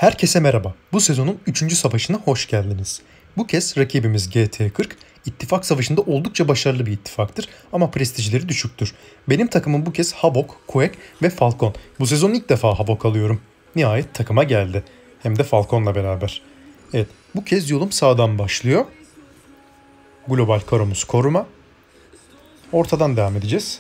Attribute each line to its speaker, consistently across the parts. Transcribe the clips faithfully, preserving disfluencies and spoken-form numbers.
Speaker 1: Herkese merhaba. Bu sezonun üçüncü savaşına hoş geldiniz. Bu kez rakibimiz G T kırk, ittifak savaşında oldukça başarılı bir ittifaktır ama prestijleri düşüktür. Benim takımım bu kez Havok, Quake ve Falcon. Bu sezon ilk defa Havok alıyorum. Nihayet takıma geldi. Hem de Falcon'la beraber. Evet, bu kez yolum sağdan başlıyor. Global karomuz koruma. Ortadan devam edeceğiz.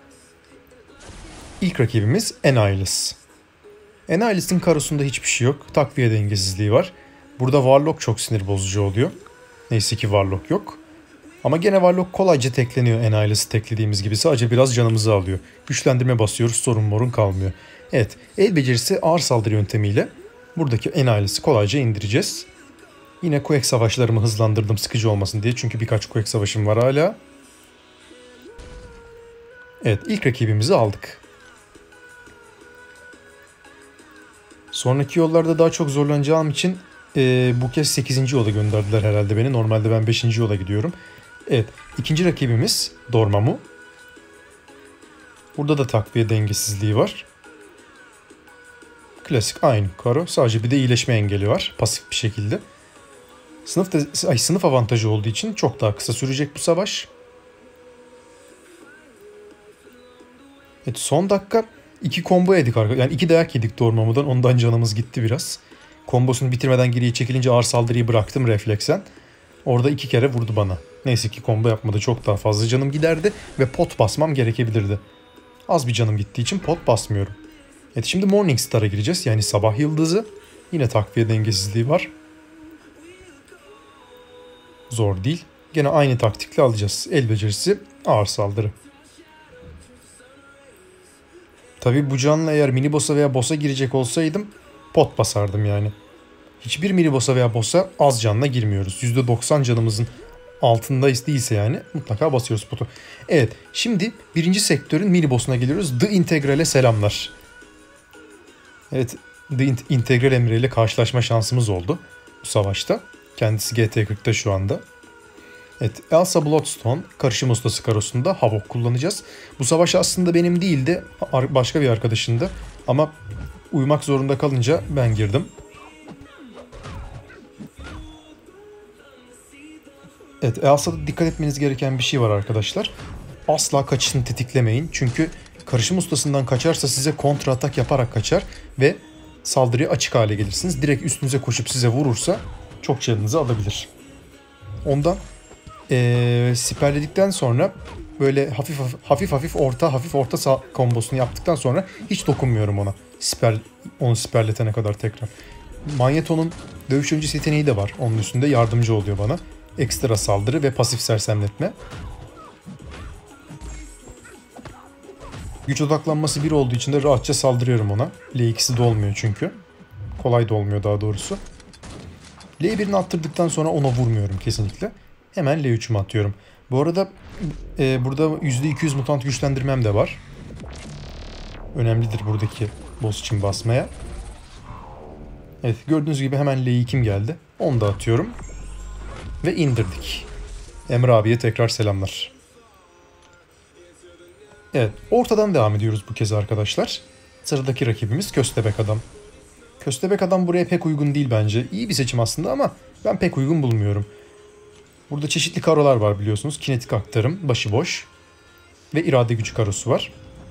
Speaker 1: İlk rakibimiz Annihilus. Annihilus'ın karosunda hiçbir şey yok. Takviye dengesizliği var. Burada Warlock çok sinir bozucu oluyor. Neyse ki Warlock yok. Ama gene Warlock kolayca tekleniyor Annihilus'ı teklediğimiz gibi. Sadece biraz canımızı alıyor. Güçlendirme basıyoruz, sorun morun kalmıyor. Evet, el becerisi ağır saldırı yöntemiyle buradaki Annihilus'ı kolayca indireceğiz. Yine Quake savaşlarımı hızlandırdım sıkıcı olmasın diye. Çünkü birkaç Quake savaşım var hala. Evet, ilk rakibimizi aldık. Sonraki yollarda daha çok zorlanacağım için e, bu kez sekizinci yola gönderdiler herhalde beni. Normalde ben beşinci yola gidiyorum. Evet, ikinci rakibimiz Dormammu. Burada da takviye dengesizliği var. Klasik aynı karo. Sadece bir de iyileşme engeli var pasif bir şekilde. Sınıf, de, ay, sınıf avantajı olduğu için çok daha kısa sürecek bu savaş. Evet, son dakika iki combo yedik arkadaşlar. Yani iki dayak yedik Dormammu'dan. Ondan canımız gitti biraz. Kombosunu bitirmeden geriye çekilince ağır saldırıyı bıraktım refleksen. Orada iki kere vurdu bana. Neyse ki combo yapmadı. Çok daha fazla canım giderdi ve pot basmam gerekebilirdi. Az bir canım gittiği için pot basmıyorum. Evet, şimdi Morningstar'a gireceğiz. Yani sabah yıldızı. Yine takviye dengesizliği var. Zor değil. Gene aynı taktikle alacağız. El becerisi ağır saldırı. Tabi bu canla eğer mini boss'a veya boss'a girecek olsaydım pot basardım yani. Hiçbir mini boss'a veya boss'a az canla girmiyoruz. yüzde doksan canımızın altındayız değilse yani mutlaka basıyoruz potu. Evet, şimdi birinci sektörün mini boss'una geliyoruz. The Integral'e selamlar. Evet, The Integral Emre ile karşılaşma şansımız oldu bu savaşta. Kendisi G T kırk'ta şu anda. Evet, Elsa Bloodstone karışım ustası karosunda Havok kullanacağız. Bu savaş aslında benim değildi, başka bir arkadaşındı. Ama uyumak zorunda kalınca ben girdim. Evet, Elsa'da dikkat etmeniz gereken bir şey var arkadaşlar. Asla kaçışını tetiklemeyin. Çünkü karışım ustasından kaçarsa size kontra atak yaparak kaçar ve saldırıya açık hale gelirsiniz. Direkt üstünüze koşup size vurursa çok canınızı alabilir. Ondan Ee, siperledikten sonra böyle hafif hafif hafif, hafif orta hafif orta kombosunu yaptıktan sonra hiç dokunmuyorum ona. Siper, onu siperletene kadar tekrar. Magneto'nun dövüş öncesi yeteneği de var. Onun üstünde yardımcı oluyor bana. Ekstra saldırı ve pasif sersemletme. Güç odaklanması bir olduğu için de rahatça saldırıyorum ona. L ikisi de olmuyor çünkü. Kolay da olmuyor daha doğrusu. L birini attırdıktan sonra ona vurmuyorum kesinlikle. Hemen L üç'ümü atıyorum. Bu arada e, burada yüzde iki yüz mutant güçlendirmem de var. Önemlidir buradaki boss için basmaya. Evet, gördüğünüz gibi hemen L iki'm geldi. Onu da atıyorum. Ve indirdik. Emre abiye tekrar selamlar. Evet, ortadan devam ediyoruz bu kez arkadaşlar. Sıradaki rakibimiz Köstebek Adam. Köstebek Adam buraya pek uygun değil bence. İyi bir seçim aslında ama ben pek uygun bulmuyorum. Burada çeşitli karolar var biliyorsunuz. Kinetik aktarım, başıboş ve irade gücü karosu var.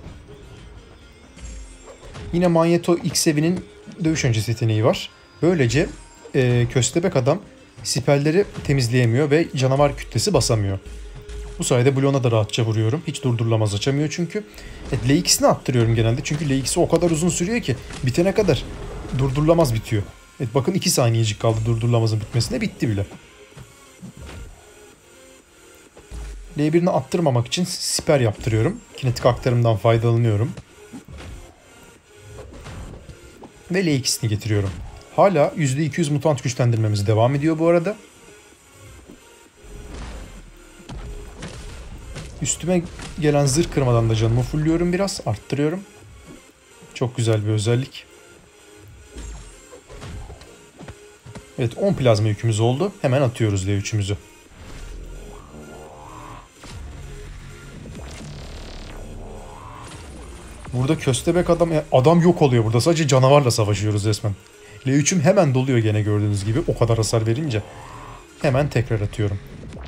Speaker 1: Yine Magneto X evinin dövüş öncesi yeteneği var. Böylece e, Köstebek Adam siperleri temizleyemiyor ve canavar kütlesi basamıyor. Bu sayede bloğuna da rahatça vuruyorum. Hiç durdurulamaz açamıyor çünkü. Evet, L ikisini attırıyorum genelde çünkü L ikisi o kadar uzun sürüyor ki bitene kadar durdurulamaz bitiyor. Evet, bakın iki saniyecik kaldı durdurulamazın bitmesine, bitti bile. L birini attırmamak için siper yaptırıyorum. Kinetik aktarımdan faydalanıyorum. Ve L ikisini getiriyorum. Hala yüzde iki yüz mutant güçlendirmemiz devam ediyor bu arada. Üstüme gelen zırh kırmadan da canımı fullüyorum biraz. Arttırıyorum. Çok güzel bir özellik. Evet, on plazma yükümüz oldu. Hemen atıyoruz L üç'ümüzü. Burada Köstebek adam adam yok oluyor burada. Sadece canavarla savaşıyoruz resmen. L üç'üm hemen doluyor gene gördüğünüz gibi. O kadar hasar verince. Hemen tekrar atıyorum.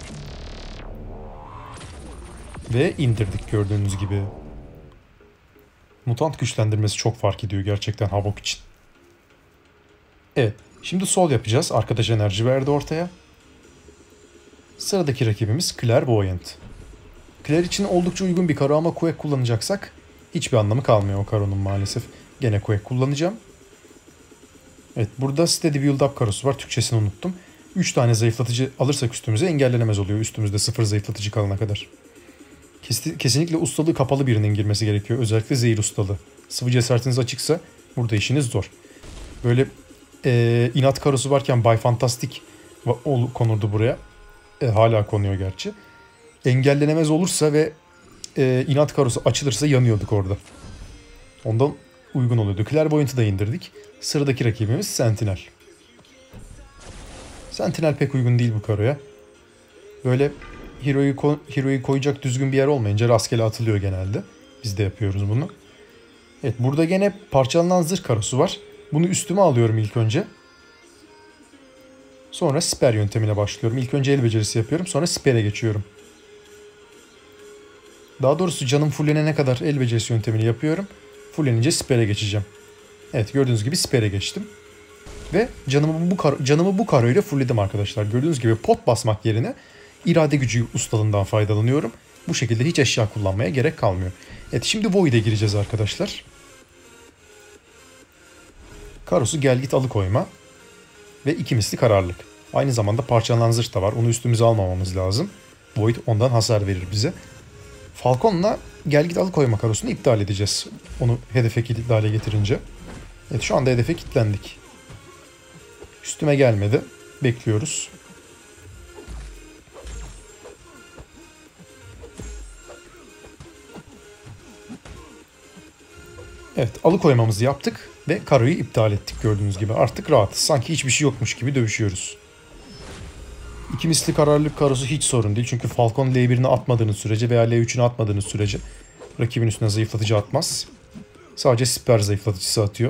Speaker 1: Ve indirdik gördüğünüz gibi. Mutant güçlendirmesi çok fark ediyor gerçekten Havok için. Evet. Şimdi sol yapacağız. Arkadaş enerji verdi ortaya. Sıradaki rakibimiz Clairvoyant. Claire için oldukça uygun bir karo ama Quake kullanacaksak hiçbir anlamı kalmıyor o karonun maalesef. Gene Quake kullanacağım. Evet, burada Steady Build Up karosu var. Türkçesini unuttum. üç tane zayıflatıcı alırsak üstümüze engellenemez oluyor. Üstümüzde sıfır zayıflatıcı kalana kadar. Kesinlikle ustalığı kapalı birinin girmesi gerekiyor. Özellikle zehir ustalığı. Sıvı cesaretiniz açıksa burada işiniz zor. Böyle e, inat karosu varken Bay Fantastic konurdu buraya. E, hala konuyor gerçi. Engellenemez olursa ve e, inat karosu açılırsa yanıyorduk orada. Ondan uygun oluyordu. Clairvoyant'ı da indirdik. Sıradaki rakibimiz Sentinel. Sentinel pek uygun değil bu karoya. Böyle Hero'yu ko Hero'yu koyacak düzgün bir yer olmayınca rastgele atılıyor genelde. Biz de yapıyoruz bunu. Evet, burada gene parçalanan zırh karosu var. Bunu üstüme alıyorum ilk önce. Sonra siper yöntemine başlıyorum. İlk önce el becerisi yapıyorum. Sonra sipere geçiyorum. Daha doğrusu canım fullenene kadar el becerisi yöntemini yapıyorum. Fullenince sipere geçeceğim. Evet, gördüğünüz gibi sipere geçtim. Ve canımı bu, kar canımı bu karoyla fullledim arkadaşlar. Gördüğünüz gibi pot basmak yerine irade gücü ustalığından faydalanıyorum. Bu şekilde hiç eşya kullanmaya gerek kalmıyor. Evet, şimdi Void'e gireceğiz arkadaşlar. Karosu gel git alıkoyma. Ve iki misli kararlılık. Aynı zamanda parçalanan zırh da var. Onu üstümüze almamamız lazım. Void ondan hasar verir bize. Falcon'la gel git alıkoyma karosunu iptal edeceğiz. Onu hedefe kilit hale getirince. Evet, şu anda hedefe kilitlendik. Üstüme gelmedi. Bekliyoruz. Evet, alıkoymamızı yaptık ve karoyu iptal ettik gördüğünüz gibi. Artık rahatız. Sanki hiçbir şey yokmuş gibi dövüşüyoruz. İki misli kararlılık karosu hiç sorun değil. Çünkü Falcon L birini atmadığınız sürece veya L üçünü atmadığınız sürece rakibin üstüne zayıflatıcı atmaz. Sadece siper zayıflatıcısı atıyor.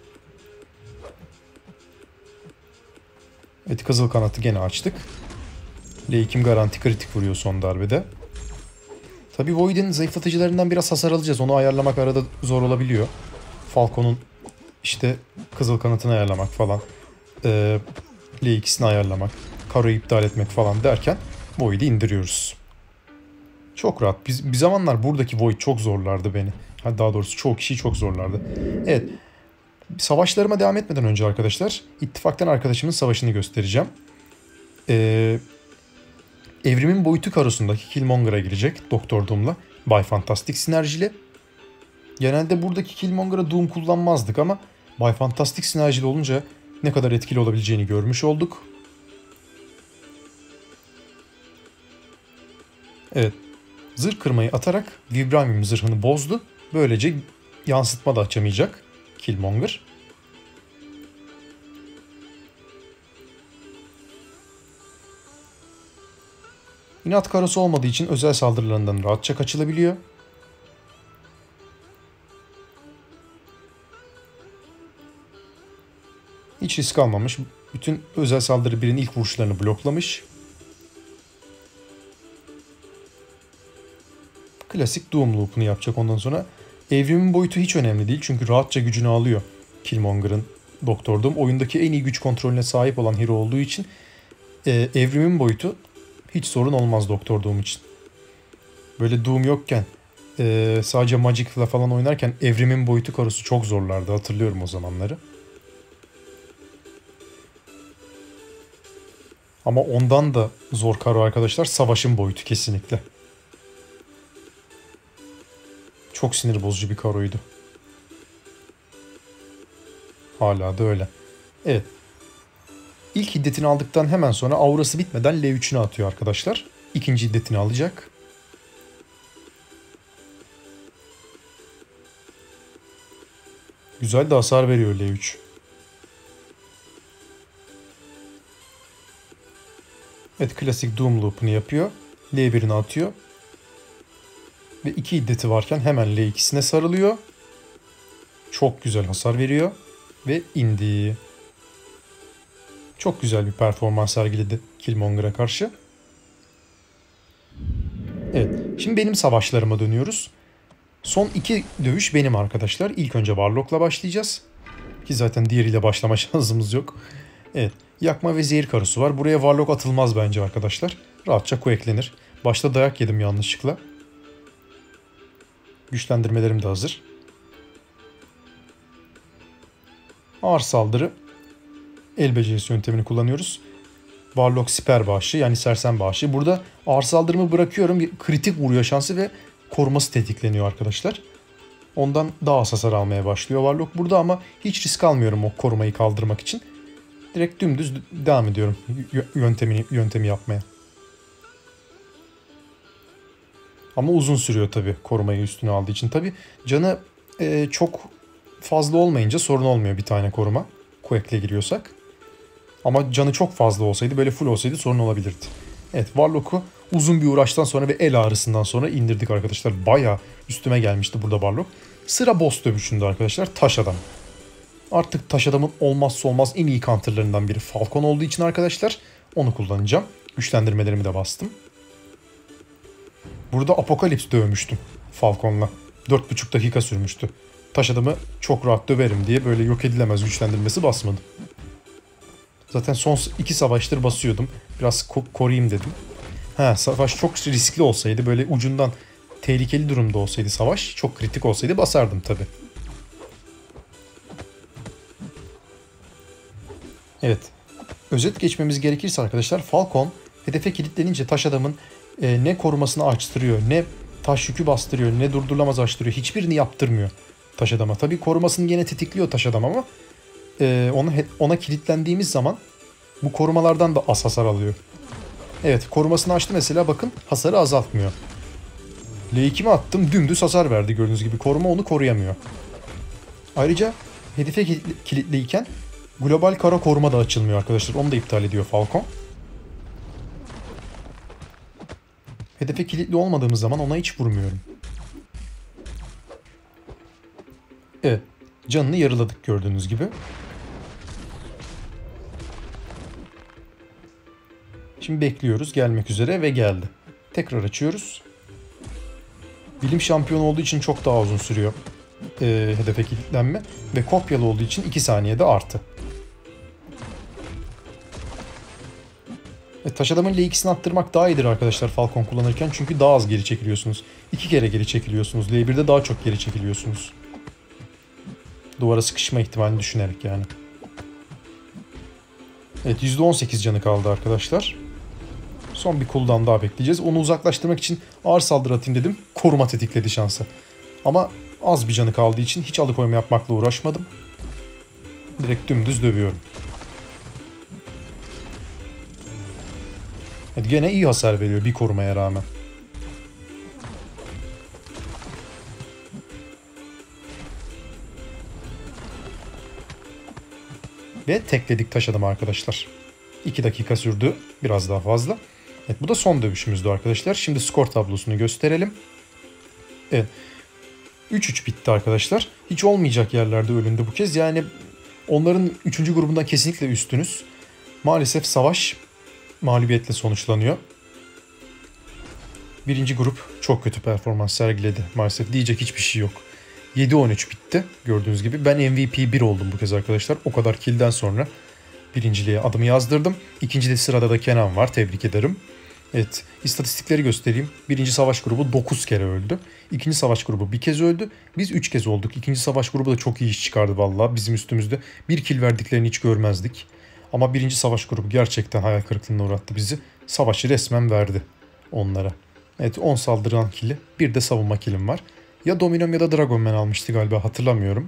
Speaker 1: Evet, kızıl kanatı gene açtık. L iki'm garanti kritik vuruyor son darbede. Tabi Void'in zayıflatıcılarından biraz hasar alacağız. Onu ayarlamak arada zor olabiliyor. Falcon'un işte kızıl kanatını ayarlamak falan. Ee, L ikisini ayarlamak. Karoyu iptal etmek falan derken Void'i indiriyoruz. Çok rahat. Biz, bir zamanlar buradaki Void çok zorlardı beni. Daha doğrusu çoğu kişiyi çok zorlardı. Evet. Savaşlarıma devam etmeden önce arkadaşlar, ittifaktan arkadaşımın savaşını göstereceğim. Ee, Evrimin boyutu karosundaki Killmonger'a girecek Doktor Doom'la. Bay Fantastic sinerjili. Genelde buradaki Killmonger'a Doom kullanmazdık ama Bay Fantastic sinerjili olunca ne kadar etkili olabileceğini görmüş olduk. Evet. Zırh kırmayı atarak Vibranium zırhını bozdu. Böylece yansıtma da açamayacak Killmonger. İnat karosu olmadığı için özel saldırılarından rahatça kaçılabiliyor. Hiç risk almamış. Bütün özel saldırı birinin ilk vuruşlarını bloklamış. Klasik Doom loop'unu yapacak ondan sonra. Evrimin boyutu hiç önemli değil çünkü rahatça gücünü alıyor Killmonger'ın Doktor Doom. Oyundaki en iyi güç kontrolüne sahip olan hero olduğu için e, evrimin boyutu hiç sorun olmaz Doktor Doom için. Böyle Doom yokken e, sadece Magic'la falan oynarken evrimin boyutu karosu çok zorlardı. Hatırlıyorum o zamanları. Ama ondan da zor karo arkadaşlar savaşın boyutu kesinlikle. Çok sinir bozucu bir karoydu. Hala da öyle. Evet. İlk hiddetini aldıktan hemen sonra aurası bitmeden L üçünü atıyor arkadaşlar. İkinci hiddetini alacak. Güzel de hasar veriyor L üç. Evet, klasik Doom loop'unu yapıyor. L birini atıyor. Ve iki hiddeti varken hemen L ikisine sarılıyor. Çok güzel hasar veriyor. Ve indi. Çok güzel bir performans sergiledi Killmonger'a karşı. Evet, şimdi benim savaşlarıma dönüyoruz. Son iki dövüş benim arkadaşlar. İlk önce Warlock'la başlayacağız. Ki zaten diğeriyle başlama şansımız yok. Evet, yakma ve zehir karosu var. Buraya Warlock atılmaz bence arkadaşlar. Rahatça eklenir. Başta dayak yedim yanlışlıkla. Güçlendirmelerim de hazır. Ağır saldırı. El becerisi yöntemini kullanıyoruz. Warlock siper bağışı yani sersem bağışı. Burada ağır saldırımı bırakıyorum. Kritik vuruyor şansı ve koruması tetikleniyor arkadaşlar. Ondan daha az hasar almaya başlıyor Warlock burada ama hiç risk almıyorum o korumayı kaldırmak için. Direkt dümdüz devam ediyorum yöntemini, yöntemi yapmaya. Ama uzun sürüyor tabii korumayı üstüne aldığı için. Tabii canı e, çok fazla olmayınca sorun olmuyor bir tane koruma. Quake'le giriyorsak. Ama canı çok fazla olsaydı, böyle full olsaydı sorun olabilirdi. Evet, Warlock'u uzun bir uğraştan sonra ve el ağrısından sonra indirdik arkadaşlar. Bayağı üstüme gelmişti burada Warlock. Sıra boss dövüşünde arkadaşlar, taş adam. Artık taş adamın olmazsa olmaz en iyi counterlarından biri Falcon olduğu için arkadaşlar onu kullanacağım. Güçlendirmelerimi de bastım. Burada Apokalips dövmüştüm Falcon'la. dört buçuk dakika sürmüştü. Taş adamı çok rahat döverim diye böyle yok edilemez güçlendirmesi basmadım. Zaten son iki savaştır basıyordum. Biraz ko- koruyayım dedim. Ha, savaş çok riskli olsaydı, böyle ucundan tehlikeli durumda olsaydı savaş, çok kritik olsaydı basardım tabi. Evet. Özet geçmemiz gerekirse arkadaşlar, Falcon hedefe kilitlenince taş adamın e, ne korumasını açtırıyor, ne taş yükü bastırıyor, ne durdurulamaz açtırıyor. Hiçbirini yaptırmıyor taş adama. Tabi korumasını gene tetikliyor taş adam ama e, ona, ona kilitlendiğimiz zaman bu korumalardan da az hasar alıyor. Evet, korumasını açtı mesela, bakın hasarı azaltmıyor. L ikimi attım, dümdüz hasar verdi gördüğünüz gibi. Koruma onu koruyamıyor. Ayrıca hedefe kilitliyken global kara koruma da açılmıyor arkadaşlar. Onu da iptal ediyor Falcon. Hedefe kilitli olmadığımız zaman ona hiç vurmuyorum. Evet, canını yarıladık gördüğünüz gibi. Şimdi bekliyoruz, gelmek üzere ve geldi. Tekrar açıyoruz. Bilim şampiyonu olduğu için çok daha uzun sürüyor e, hedefe kilitlenme. Ve kopyalı olduğu için iki saniyede artı. E, taş adamın L ikisini attırmak daha iyidir arkadaşlar Falcon kullanırken. Çünkü daha az geri çekiliyorsunuz. İki kere geri çekiliyorsunuz. L birde daha çok geri çekiliyorsunuz. Duvara sıkışma ihtimalini düşünerek yani. Evet, yüzde on sekiz canı kaldı arkadaşlar. Son bir cooldown daha bekleyeceğiz. Onu uzaklaştırmak için ağır saldırı atayım dedim. Koruma tetikledi şansı. Ama az bir canı kaldığı için hiç alıkoyma yapmakla uğraşmadım. Direkt dümdüz dövüyorum. Evet, gene iyi hasar veriyor bir korumaya rağmen. Ve tekledik taş adamı arkadaşlar. iki dakika sürdü. Biraz daha fazla. Evet, bu da son dövüşümüzdü arkadaşlar. Şimdi skor tablosunu gösterelim. Evet. üç üç bitti arkadaşlar. Hiç olmayacak yerlerde ölündü bu kez. Yani onların üçüncü grubundan kesinlikle üstünüz. Maalesef savaş mağlubiyetle sonuçlanıyor. Birinci grup çok kötü performans sergiledi. Maalesef diyecek hiçbir şey yok. yedi on üç bitti gördüğünüz gibi. Ben M V P bir oldum bu kez arkadaşlar. O kadar kill'den sonra birinciliğe adımı yazdırdım. İkincide sırada da Kenan var. Tebrik ederim. Evet, istatistikleri göstereyim. Birinci savaş grubu dokuz kere öldü. İkinci savaş grubu bir kez öldü. Biz üç kez olduk. İkinci savaş grubu da çok iyi iş çıkardı vallahi. Bizim üstümüzde bir kill verdiklerini hiç görmezdik. Ama birinci savaş grubu gerçekten hayal kırıklığına uğrattı bizi. Savaşı resmen verdi onlara. Evet, on saldıran kill'i, bir de savunma kill'im var. Ya Dominom ya da Dragonman almıştı galiba, hatırlamıyorum.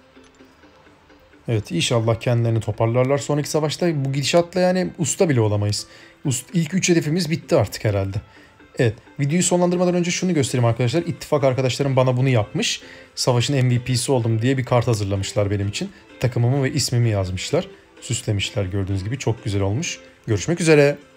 Speaker 1: Evet, inşallah kendilerini toparlarlar sonraki savaşta. Bu gidişatla yani usta bile olamayız. Ust, ilk üç hedefimiz bitti artık herhalde. Evet, videoyu sonlandırmadan önce şunu göstereyim arkadaşlar. İttifak arkadaşlarım bana bunu yapmış. Savaşın M V P'si oldum diye bir kart hazırlamışlar benim için. Takımımı ve ismimi yazmışlar. Süslemişler gördüğünüz gibi, çok güzel olmuş. Görüşmek üzere.